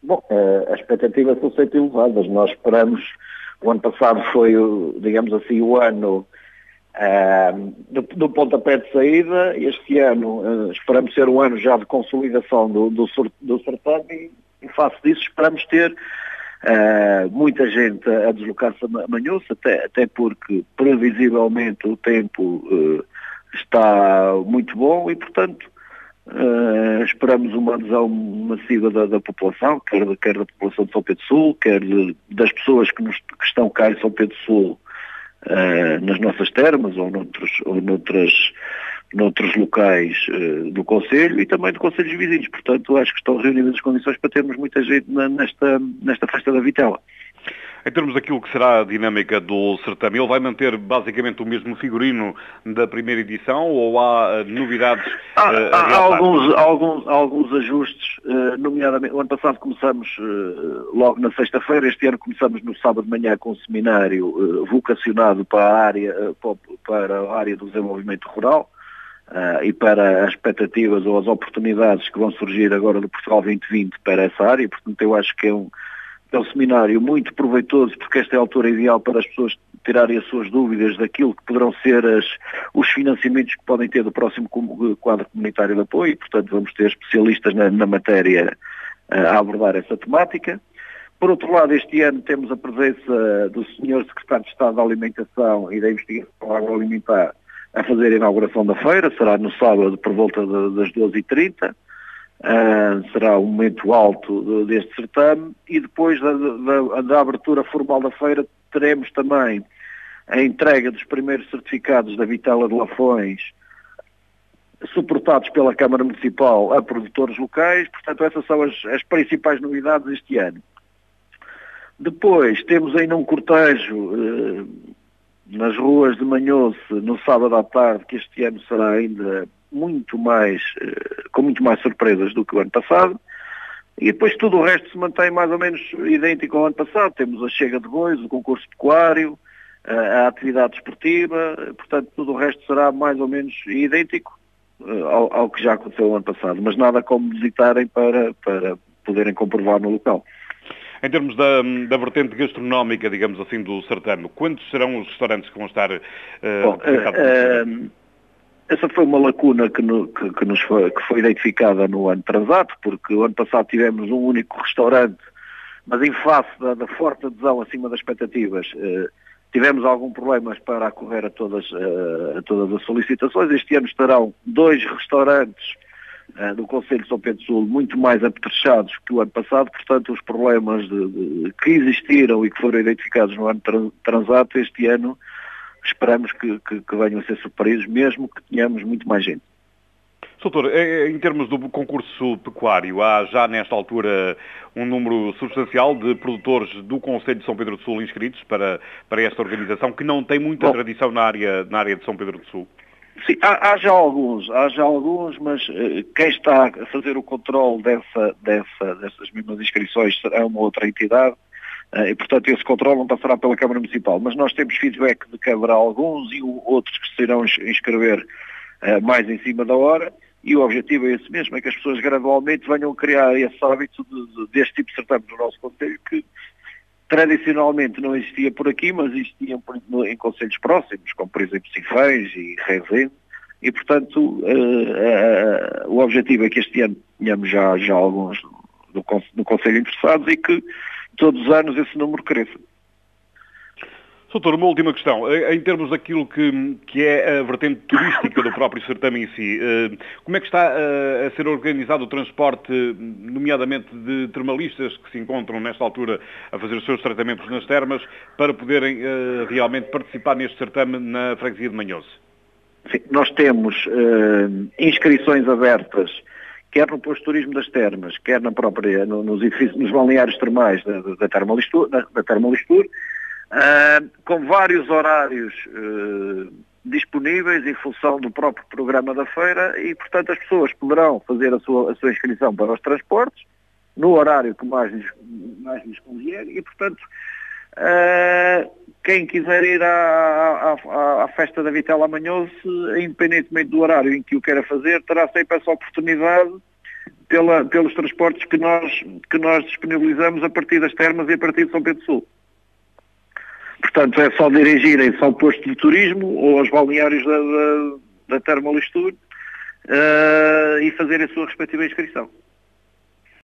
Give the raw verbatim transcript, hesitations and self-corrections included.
Bom, as expectativas são sempre elevadas. Nós esperamos, o ano passado foi, digamos assim, o ano uh, do, do pontapé de saída. Este ano uh, esperamos ser um ano já de consolidação do, do, do certame e, em face disso, esperamos ter uh, muita gente a deslocar-se a Manhoce, até, até porque, previsivelmente, o tempo uh, está muito bom e, portanto, Uh, esperamos uma adesão massiva da, da população, quer, quer da população de São Pedro Sul, quer de, das pessoas que, nos, que estão cá em São Pedro Sul, uh, nas nossas termas ou noutros, ou noutras, noutros locais uh, do Conselho e também de Conselhos vizinhos. Portanto, acho que estão reunidas as condições para termos muita gente na, nesta, nesta festa da Vitela. Em termos daquilo que será a dinâmica do certame, ele vai manter basicamente o mesmo figurino da primeira edição ou há uh, novidades? Há, uh, há, alguns, alguns, alguns ajustes, uh, nomeadamente, o ano passado começamos uh, logo na sexta-feira, este ano começamos no sábado de manhã com um seminário uh, vocacionado para a área, uh, para a área do desenvolvimento rural uh, e para as expectativas ou as oportunidades que vão surgir agora do Portugal vinte vinte para essa área. Portanto, eu acho que é um É um seminário muito proveitoso, porque esta é a altura ideal para as pessoas tirarem as suas dúvidas daquilo que poderão ser as, os financiamentos que podem ter do próximo quadro comunitário de apoio, e, portanto, vamos ter especialistas na, na matéria uh, a abordar essa temática. Por outro lado, este ano temos a presença do senhor Secretário de Estado da Alimentação e da Investigação Agroalimentar a fazer a inauguração da feira, será no sábado por volta de, das doze e trinta. Uh, será o momento alto de, deste certame e depois da, da, da abertura formal da feira teremos também a entrega dos primeiros certificados da Vitela de Lafões suportados pela Câmara Municipal a produtores locais. Portanto, essas são as, as principais novidades este ano. Depois temos ainda um cortejo uh, nas ruas de Manhoce no sábado à tarde, que este ano será ainda muito mais, com muito mais surpresas do que o ano passado, e depois tudo o resto se mantém mais ou menos idêntico ao ano passado. Temos a chega de bois, o concurso pecuário, a atividade esportiva, portanto tudo o resto será mais ou menos idêntico ao, ao que já aconteceu o ano passado, mas nada como visitarem para, para poderem comprovar no local. Em termos da, da vertente gastronómica, digamos assim, do certame, quantos serão os restaurantes que vão estar uh, Bom, uh, uh, essa foi uma lacuna que, no, que, que, nos foi, que foi identificada no ano transato, porque o ano passado tivemos um único restaurante, mas em face da, da forte adesão acima das expectativas, eh, tivemos algum problemas para acorrer a todas, eh, a todas as solicitações. Este ano estarão dois restaurantes eh, do Conselho de São Pedro Sul muito mais apetrechados que o ano passado, portanto os problemas de, de, que existiram e que foram identificados no ano transato, este ano esperamos que, que, que venham a ser superiores, mesmo que tenhamos muito mais gente. Doutor, em termos do concurso pecuário, há já nesta altura um número substancial de produtores do Conselho de São Pedro do Sul inscritos para, para esta organização, que não tem muita Bom, tradição na área, na área de São Pedro do Sul? Sim, há, há já alguns, há já alguns, mas uh, quem está a fazer o controle dessa, dessa, dessas mesmas inscrições será uma outra entidade. Uh, e, portanto, esse controle não passará pela Câmara Municipal. Mas nós temos feedback de que haverá alguns e o, outros que se irão inscrever uh, mais em cima da hora. E o objetivo é esse mesmo, é que as pessoas gradualmente venham a criar esse hábito de, de, deste tipo de certame no nosso Conselho, que tradicionalmente não existia por aqui, mas existia por, em concelhos próximos, como por exemplo Sinfãs e Rezende. E, portanto, uh, uh, uh, o objetivo é que este ano tenhamos já, já alguns do, do Conselho interessados e que todos os anos esse número cresça. Doutor, uma última questão. Em termos daquilo que, que é a vertente turística do próprio certame em si, como é que está a ser organizado o transporte, nomeadamente de termalistas que se encontram nesta altura a fazer os seus tratamentos nas termas, para poderem realmente participar neste certame na freguesia de Manhoce? Sim, nós temos uh, inscrições abertas, quer no posto de turismo das termas, quer na própria, no, nos edifícios, nos balneários termais da, da Termalistur, da, da Termalistur uh, com vários horários uh, disponíveis em função do próprio programa da feira e, portanto, as pessoas poderão fazer a sua, a sua inscrição para os transportes no horário que mais lhes, mais lhes convier e, portanto, uh, quem quiser ir à, à, à festa da Vitela Manhoce, independentemente do horário em que o queira fazer, terá sempre essa oportunidade, pela, pelos transportes que nós, que nós disponibilizamos a partir das termas e a partir de São Pedro Sul. Portanto, é só dirigirem-se ao posto de turismo ou aos balneários da, da, da Termalistur uh, e fazerem a sua respectiva inscrição.